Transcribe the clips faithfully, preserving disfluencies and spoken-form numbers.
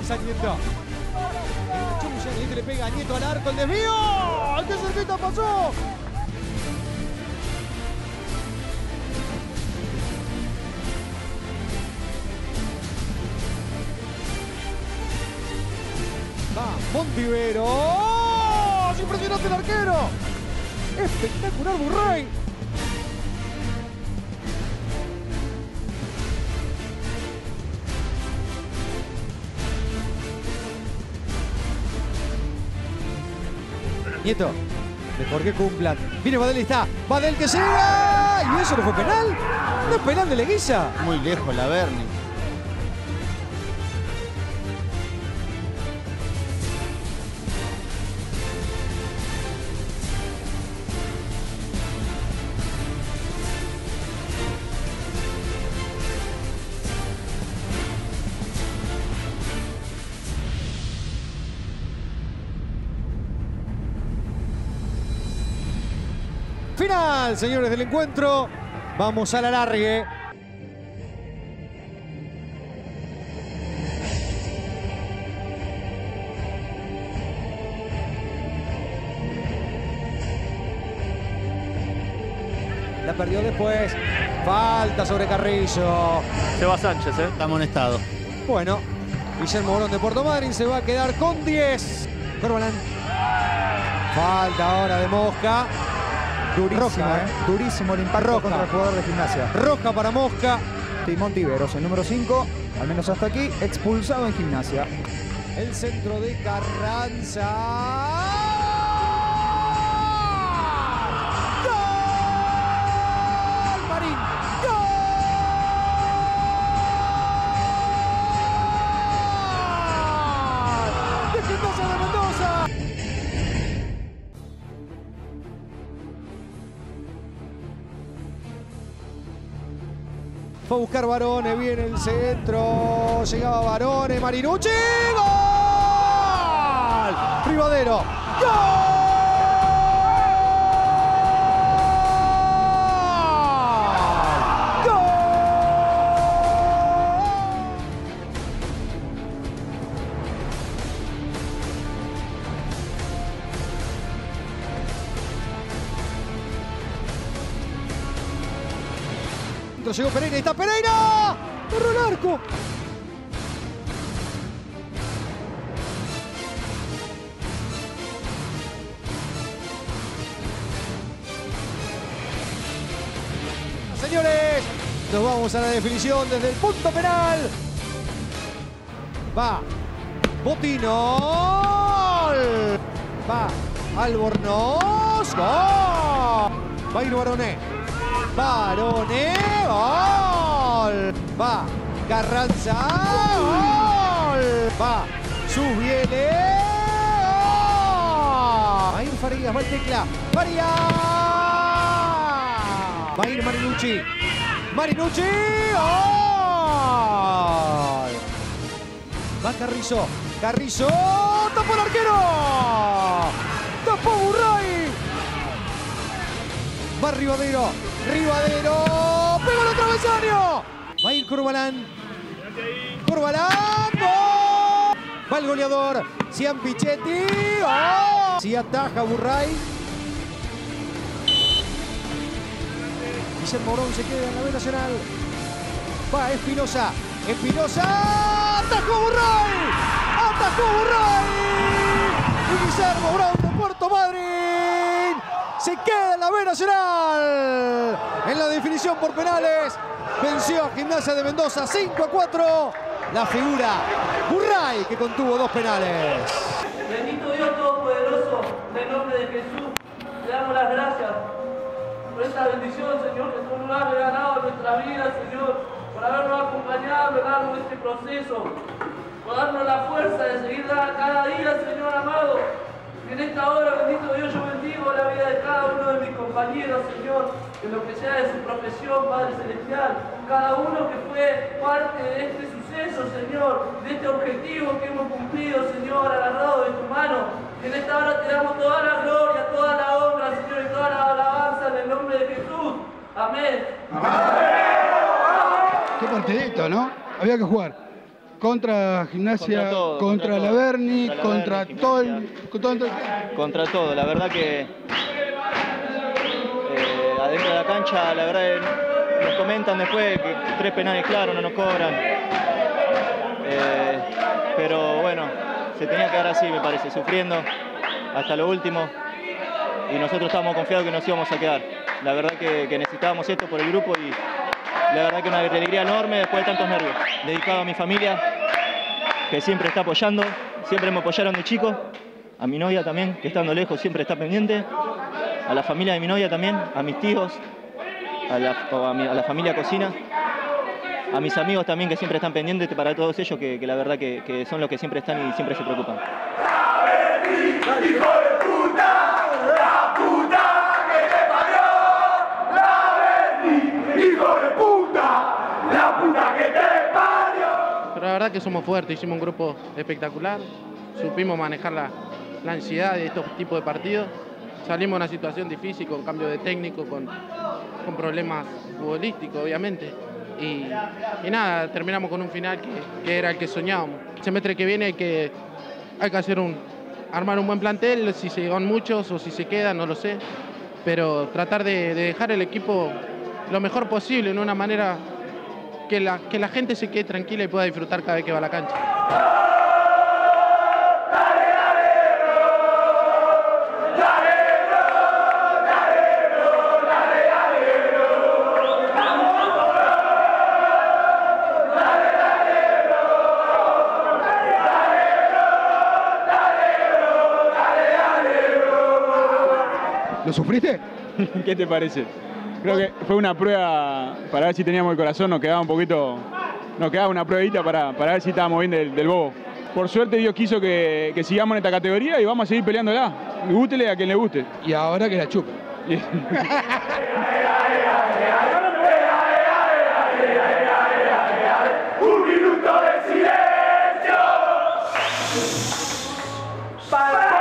avanza Nieto. Nieto le pega a Nieto al arco, el desvío. ¡Qué cerquita pasó! Va Montivero. ¡Oh! ¡Es impresionante el arquero! Espectacular Burray. Nieto, mejor que cumplan. Viene Badel y está. Badel que llega. ¿Y eso no fue penal? No es penal de Leguiza. Muy lejos la Berni. Final, señores, del encuentro. Vamos al alargue. La perdió después. Falta sobre Carrillo. Se va Sánchez, ¿eh? Está amonestado. Bueno, Guillermo Morón de Puerto Madryn se va a quedar con diez. Corbalán. Falta ahora de Mosca. Durísimo, Roja, ¿eh? Durísimo el impacto Roja. contra el jugador de Gimnasia. Roja para Mosca. Timón Tiveros, el número cinco, al menos hasta aquí, expulsado en Gimnasia. El centro de Carranza. ¡Gol! Marín. ¡Gol! De Gimnasia de Mendoza. Fue a buscar Barone, viene el centro, llegaba Barone, Marinucci, ¡gol! Rivadero, ¡gol! ¡Gol! Llegó Pereira, ahí está Pereira. Corre el arco. Señores, nos vamos a la definición desde el punto penal. Va Botino. Va Albornoz. ¡Gol! Va a ir Barone. Barone, gol. Va Carranza, gol. Va Subiele, gol. Va a ir Farías, va el tecla. Farías. Va a ir Marinucci. Marinucci, gol. Va Carrizo. Carrizo, tapó el arquero. Tapó Burray. Va Rivadero. Rivadero. Pegó el travesaño. Va a ir Corbalán. Corbalán. ¡Gol! Va el goleador. Cian Pichetti. ¡Oh! Si ataja Burray. Guillermo Morón se queda en la B Nacional. Va Espinosa. Espinosa. Atajó Burray. Atajó Burray. Y Guillermo Morón de Puerto Madryn se queda en la B Nacional. En la definición por penales. Venció a Gimnasia de Mendoza cinco a cuatro. La figura Burray, que contuvo dos penales. Bendito Dios Todopoderoso, en el nombre de Jesús, le damos las gracias por esta bendición, Señor, que tú nos has regalado en nuestras vidas, Señor, por habernos acompañado a lo largo de este proceso, por darnos la fuerza de seguir cada día, Señor amado. En esta hora, bendito Dios, yo bendigo la vida de cada uno de mis compañeros, Señor, en lo que sea de su profesión, Padre Celestial, cada uno que fue parte de este suceso, Señor, de este objetivo que hemos cumplido, Señor, agarrado de tu mano. En esta hora te damos toda la gloria, toda la honra, Señor, y toda la alabanza en el nombre de Jesús. Amén. Qué partidito, ¿no? Había que jugar. Contra Gimnasia, Contra todo, contra, contra la todo. Berni, Contra la contra, Berni, todo el... Gimnasia. Contra todo el- Contra todo, la verdad que eh, adentro de la cancha, la verdad eh, nos comentan después que tres penales claros no nos cobran. Eh, pero bueno, se tenía que dar así, me parece, sufriendo hasta lo último. Y nosotros estábamos confiados que nos íbamos a quedar. La verdad que, que necesitábamos esto por el grupo y la verdad que una alegría enorme después de tantos nervios. Dedicado a mi familia, que siempre está apoyando, siempre me apoyaron de chico. A mi novia también, que estando lejos siempre está pendiente. A la familia de mi novia también, a mis tíos, a la, a mi, a la familia Cocina. A mis amigos también que siempre están pendientes, para todos ellos que, que la verdad que, que son los que siempre están y siempre se preocupan. Pero la verdad que somos fuertes, hicimos un grupo espectacular, supimos manejar la, la ansiedad de estos tipos de partidos, salimos de una situación difícil con cambio de técnico, con, con problemas futbolísticos obviamente, y, y nada, terminamos con un final que, que era el que soñábamos. El semestre que viene hay que, hay que hacer un, armar un buen plantel, si se van muchos o si se quedan, no lo sé, pero tratar de, de dejar el equipo lo mejor posible, en una manera que la, que la gente se quede tranquila y pueda disfrutar cada vez que va a la cancha. ¿Lo sufriste? ¿Qué te parece? Creo que fue una prueba para ver si teníamos el corazón, nos quedaba un poquito, nos quedaba una pruebita para, para ver si estábamos bien del, del bobo. Por suerte Dios quiso que, que sigamos en esta categoría y vamos a seguir peleándola. Gústele a quien le guste. Y ahora que la chupe. Un minuto de silencio para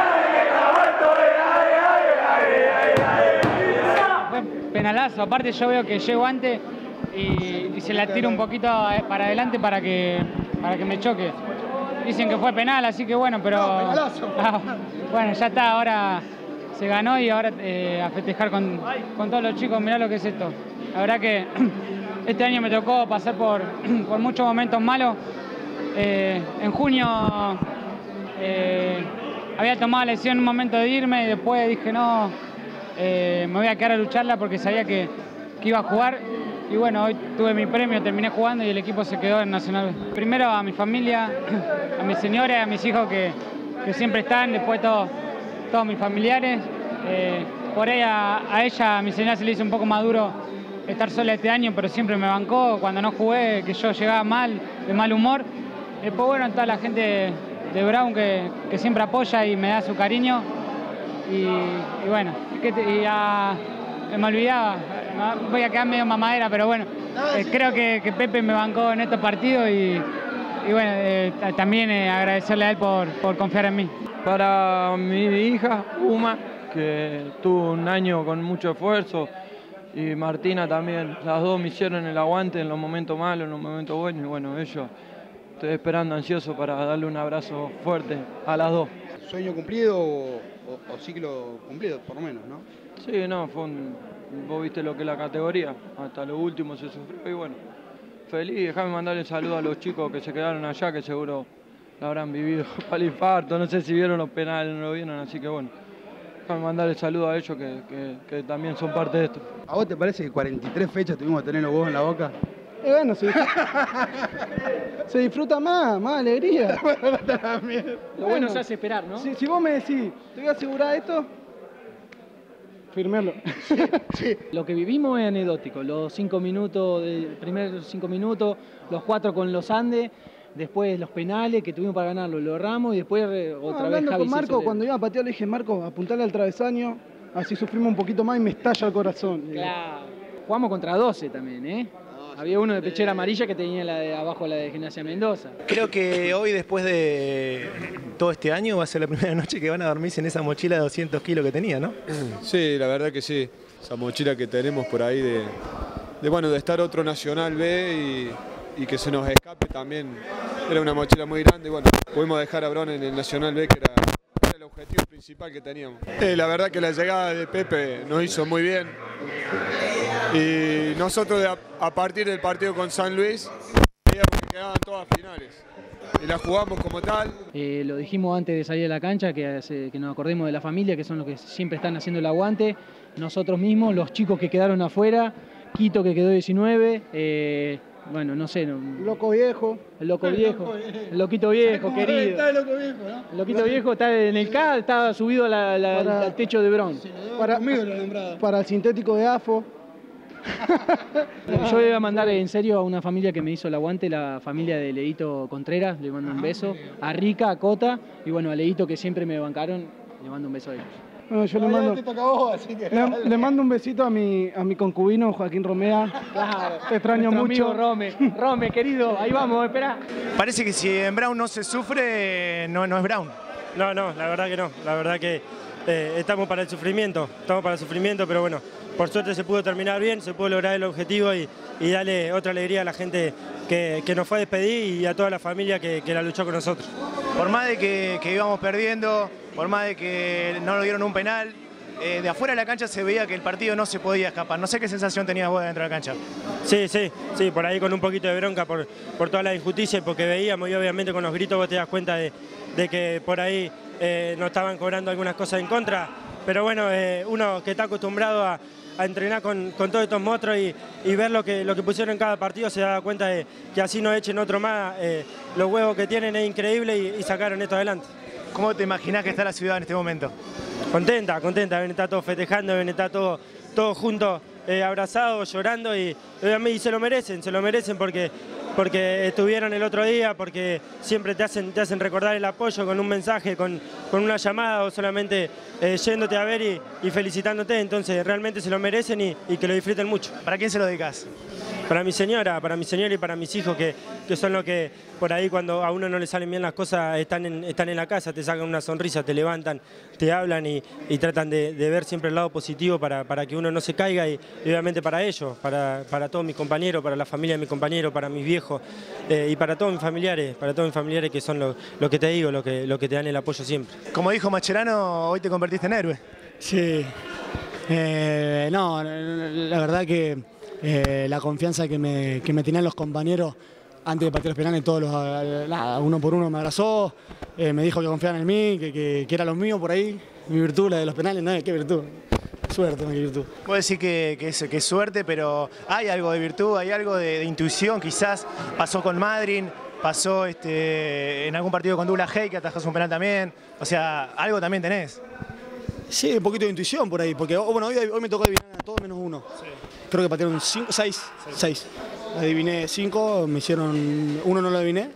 penalazo, aparte yo veo que llego antes y, y se la tiro un poquito para adelante para que, para que me choque. Dicen que fue penal, así que bueno, pero... No, penalazo. Ah, bueno, ya está, ahora se ganó y ahora eh, a festejar con, con todos los chicos, mirá lo que es esto. La verdad que este año me tocó pasar por, por muchos momentos malos. Eh, en junio eh, había tomado la decisión en un momento de irme y después dije no, eh, me voy a quedar a lucharla porque sabía que, que iba a jugar. Y bueno, hoy tuve mi premio, terminé jugando y el equipo se quedó en Nacional B. Primero a mi familia, a mis señores, a mis hijos que, que siempre están, después todos, todos mis familiares. Eh, por ahí a, a ella, a mi señora se le hizo un poco más duro estar sola este año, pero siempre me bancó cuando no jugué, que yo llegaba mal, de mal humor. Después bueno, toda la gente de Brown que, que siempre apoya y me da su cariño. Y, y bueno, que te, y a, me olvidaba, voy a quedar medio mamadera, pero bueno, eh, creo que, que Pepe me bancó en estos partidos y, y bueno, eh, también eh, agradecerle a él por, por confiar en mí. Para mi hija, Uma, que tuvo un año con mucho esfuerzo, y Martina también, las dos me hicieron el aguante en los momentos malos, en los momentos buenos, y bueno, ellos, estoy esperando ansioso para darle un abrazo fuerte a las dos. ¿Sueño cumplido o, o, o ciclo cumplido, por lo menos, no? Sí, no, fue un, vos viste lo que es la categoría, hasta lo último se sufrió y bueno, feliz, dejame mandarle saludos a los chicos que se quedaron allá, que seguro lo habrán vivido para el infarto, no sé si vieron los penales, no lo vieron, así que bueno, déjame mandarle saludos a ellos que, que, que también son parte de esto. ¿A vos te parece que cuarenta y tres fechas tuvimos que tener los huevos en la boca? Y bueno, se disfruta, se disfruta más, más alegría. Lo bueno se hace esperar, ¿no? Si, si vos me decís, te voy a asegurar esto, firmarlo. Sí. Lo que vivimos es anecdótico, los cinco minutos, de, primeros cinco minutos, los cuatro con los Andes, después los penales que tuvimos para ganarlo, lo erramos y después eh, otra no, vez hablando Javi con Marco, se cuando iba a patear le dije, Marco, apuntale al travesaño, así sufrimos un poquito más y me estalla el corazón. Claro. Jugamos contra doce también, ¿eh? Había uno de pechera amarilla que tenía la de abajo la de Gimnasia Mendoza. Creo que hoy, después de todo este año, va a ser la primera noche que van a dormirse en esa mochila de doscientos kilos que tenía, ¿no? Sí, la verdad que sí. Esa mochila que tenemos por ahí de, de, bueno, de estar otro Nacional B y, y que se nos escape también era una mochila muy grande y bueno, pudimos dejar a Bron en el Nacional B, que era, era el objetivo principal que teníamos. Eh, la verdad que la llegada de Pepe nos hizo muy bien y nosotros a, a partir del partido con San Luis veíamos que quedaban todas finales. Y la jugamos como tal. Eh, lo dijimos antes de salir de la cancha, que, hace, que nos acordemos de la familia, que son los que siempre están haciendo el aguante. Nosotros mismos, los chicos que quedaron afuera, Quito que quedó diecinueve, eh, bueno, no sé. No, loco viejo. El loco viejo. El loquito viejo, querido. Está el loco viejo, ¿no? El loquito viejo está en el K, está subido a la, la, para, al techo de Bron. Para, para el sintético de A F O. Yo voy a mandar en serio a una familia que me hizo el aguante, la familia de Leito Contreras, le mando un beso, a Rica, a Cota y bueno, a Leito que siempre me bancaron, le mando un beso a ellos. Bueno, yo le mando, vos, así que le, le mando un besito a mi, a mi concubino Joaquín Romea. Claro, te extraño mucho. Amigo Rome, Rome, querido, ahí vamos, espera. Parece que si en Brown no se sufre, no, no es Brown. No, no, la verdad que no, la verdad que eh, estamos para el sufrimiento, estamos para el sufrimiento, pero bueno, por suerte se pudo terminar bien, se pudo lograr el objetivo y, y darle otra alegría a la gente que, que nos fue a despedir y a toda la familia que, que la luchó con nosotros. Por más de que, que íbamos perdiendo, por más de que no nos dieron un penal, eh, de afuera de la cancha se veía que el partido no se podía escapar. No sé qué sensación tenías vos dentro de la cancha. Sí, sí, sí, por ahí con un poquito de bronca por, por toda la injusticia, porque veíamos y obviamente con los gritos vos te das cuenta de, de que por ahí eh, nos estaban cobrando algunas cosas en contra, pero bueno, eh, uno que está acostumbrado a a entrenar con, con todos estos monstruos y, y ver lo que, lo que pusieron en cada partido, se da cuenta de que así no echen otro más, eh, los huevos que tienen es increíble y, y sacaron esto adelante. ¿Cómo te imaginás que está la ciudad en este momento? Contenta, contenta, ven, está todo festejando, ven, está todo, todo juntos, eh, abrazados, llorando y, y se lo merecen, se lo merecen porque, porque estuvieron el otro día, porque siempre te hacen, te hacen recordar el apoyo con un mensaje, con, con una llamada o solamente eh, yéndote a ver y, y felicitándote, entonces realmente se lo merecen y, y que lo disfruten mucho. ¿Para quién se lo dedicas? Para mi señora, para mi señora y para mis hijos, que, que son los que por ahí cuando a uno no le salen bien las cosas están en, están en la casa, te sacan una sonrisa, te levantan, te hablan y, y tratan de, de ver siempre el lado positivo para, para que uno no se caiga y, y obviamente para ellos, para, para todos mis compañeros, para la familia de mis compañeros, para mis viejos eh, y para todos mis familiares, para todos mis familiares que son lo, lo que te digo, lo que, lo que te dan el apoyo siempre. Como dijo Mascherano, hoy te convertiste en héroe. Sí, eh, no, la verdad que eh, la confianza que me, que me tenían los compañeros antes de partir los penales, todos los, nada, uno por uno me abrazó, eh, me dijo que confiaban en mí, que, que, que era lo mío por ahí, mi virtud, la de los penales, no, qué virtud, suerte, no, qué virtud. Puedo decir que, que, es, que es suerte, pero hay algo de virtud, hay algo de, de intuición, quizás pasó con Madryn, pasó este, en algún partido con Douglas Haig, que atajas un penal también, o sea, algo también tenés. Sí, un poquito de intuición por ahí, porque bueno, hoy, hoy me tocó adivinar a todos menos uno. Sí. Creo que patearon cinco, seis, sí. seis. Adiviné cinco, me hicieron, uno no lo adiviné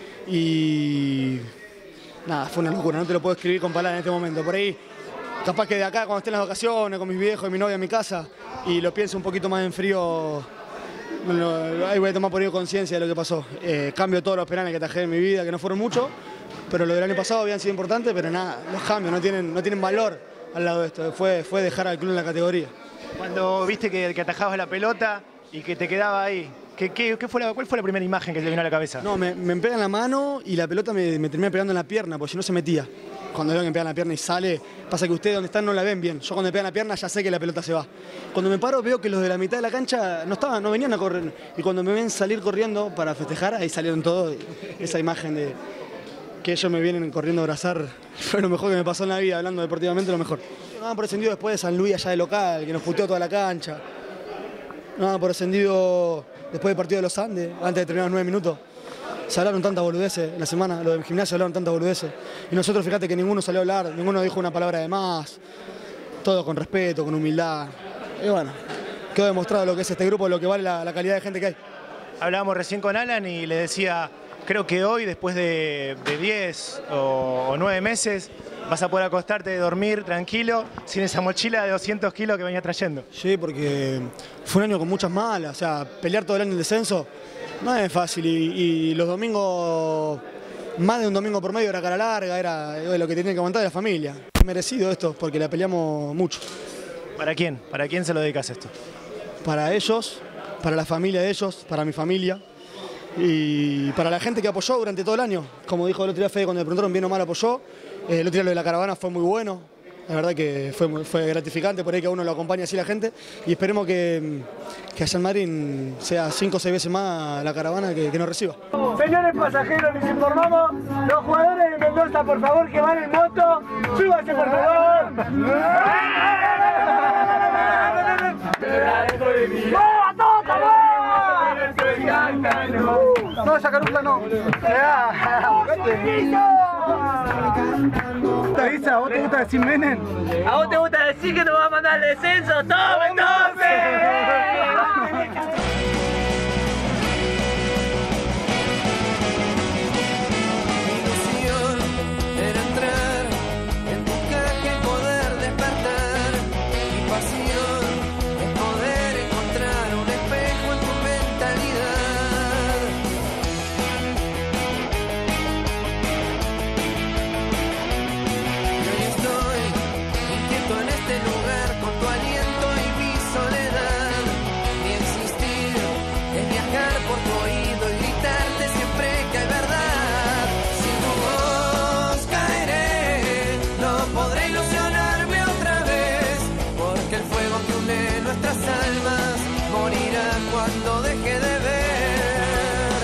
y nada, fue una locura, no te lo puedo escribir con palabras en este momento. Por ahí, capaz que de acá cuando esté en las vacaciones con mis viejos y mi novia en mi casa y lo pienso un poquito más en frío, bueno, ahí voy a tomar por ello conciencia de lo que pasó. Eh, cambio todos los penales que tajé en mi vida, que no fueron muchos, pero lo del año pasado habían sido importantes, pero nada, los cambios no tienen, no tienen valor al lado de esto, fue, fue dejar al club en la categoría. Cuando viste que, que atajabas la pelota y que te quedaba ahí, ¿qué, qué, qué fue la, ¿cuál fue la primera imagen que te vino a la cabeza? No, me, me pega en la mano y la pelota me, me termina pegando en la pierna, porque si no se metía. Cuando veo que me pega en la pierna y sale, pasa que ustedes donde están no la ven bien. Yo cuando me pega en la pierna ya sé que la pelota se va. Cuando me paro veo que los de la mitad de la cancha no estaban, no venían a correr. Y cuando me ven salir corriendo para festejar, ahí salieron todos. Esa imagen de que ellos me vienen corriendo a abrazar fue lo mejor que me pasó en la vida, hablando deportivamente, lo mejor. Nos daban por encendido después de San Luis allá de local, que nos puteó toda la cancha. Nos daban por encendido después del partido de los Andes, antes de terminar los nueve minutos. Se hablaron tantas boludeces en la semana, los del gimnasio hablaron tantas boludeces. Y nosotros, fíjate que ninguno salió a hablar, ninguno dijo una palabra de más. Todo con respeto, con humildad. Y bueno, quedó demostrado lo que es este grupo, lo que vale la, la calidad de gente que hay. Hablábamos recién con Alan y le decía, creo que hoy, después de, de diez o, o nueve meses, vas a poder acostarte, dormir tranquilo, sin esa mochila de doscientos kilos que venía trayendo. Sí, porque fue un año con muchas malas, o sea, pelear todo el año en el descenso no es fácil y, y los domingos, más de un domingo por medio era cara larga, era lo que tenía que aguantar de la familia. Es merecido esto, porque la peleamos mucho. ¿Para quién? ¿Para quién se lo dedicas esto? Para ellos, para la familia de ellos, para mi familia y para la gente que apoyó durante todo el año. Como dijo el otro día Fede, cuando me preguntaron bien o mal apoyó, eh, el otro día lo de la caravana fue muy bueno, la verdad que fue, muy, fue gratificante, por ahí que a uno lo acompaña así la gente, y esperemos que, que allá en Madrid sea cinco o seis veces más la caravana que, que nos reciba. Señores pasajeros, les informamos, los jugadores de Mendoza, por favor, que van en moto, súbanse por favor. No, esa caruta no. ¿Te avisa? ¿A vos te gusta decir Menem? ¿A vos te gusta decir que nos va a mandar al descenso? ¡Toma entonces! Cuando deje de ver,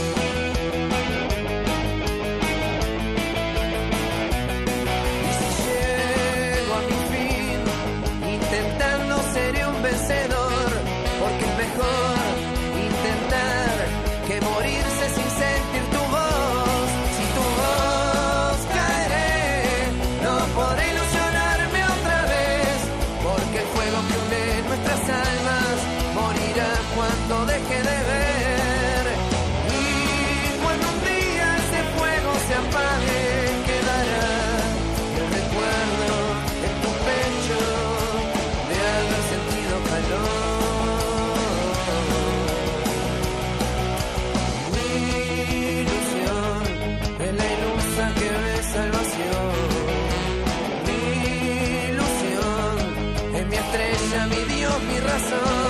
y si llego a mi fin, intentando seré un vencedor, porque es mejor intentar que morirse sin sentir tu voz. Si tu voz caeré, no podré ilusionarme otra vez, porque el fuego que une nuestras almas morirá cuando deje de ver, y cuando un día ese fuego se apague, quedará el recuerdo en tu pecho de haber sentido calor. Mi ilusión es la ilusa que ve salvación. Mi ilusión es mi estrella, mi Dios, mi razón.